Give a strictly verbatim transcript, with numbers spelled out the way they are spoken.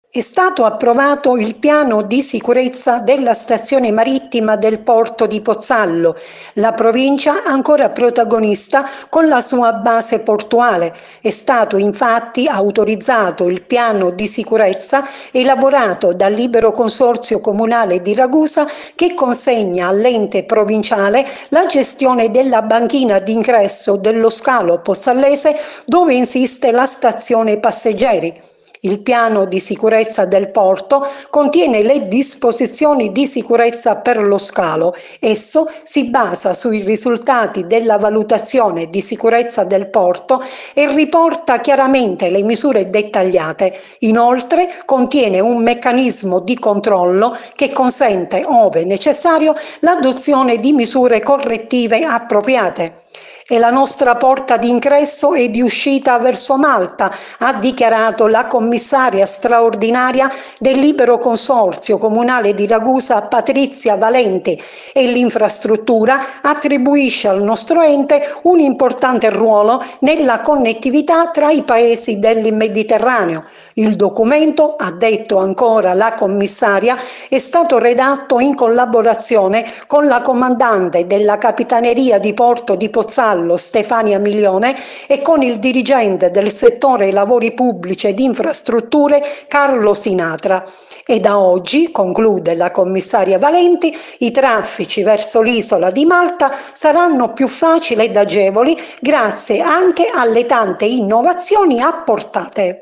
È stato approvato il piano di sicurezza della stazione marittima del porto di Pozzallo, la provincia ancora protagonista con la sua base portuale. È stato infatti autorizzato il piano di sicurezza elaborato dal libero consorzio comunale di Ragusa che consegna all'ente provinciale la gestione della banchina d'ingresso dello scalo pozzallese dove insiste la stazione passeggeri. Il piano di sicurezza del porto contiene le disposizioni di sicurezza per lo scalo. Esso si basa sui risultati della valutazione di sicurezza del porto e riporta chiaramente le misure dettagliate. Inoltre contiene un meccanismo di controllo che consente, ove necessario, l'adozione di misure correttive appropriate. E la nostra porta d'ingresso e di uscita verso Malta, ha dichiarato la commissaria straordinaria del libero consorzio comunale di Ragusa Patrizia Valenti, e l'infrastruttura attribuisce al nostro ente un importante ruolo nella connettività tra i paesi del Mediterraneo. Il documento, ha detto ancora la commissaria, è stato redatto in collaborazione con la comandante della Capitaneria di Porto di Pozzallo, Stefania Milione, e con il dirigente del settore lavori pubblici ed infrastrutture Carlo Sinatra. E da oggi, conclude la commissaria Valenti, i traffici verso l'isola di Malta saranno più facili ed agevoli grazie anche alle tante innovazioni apportate.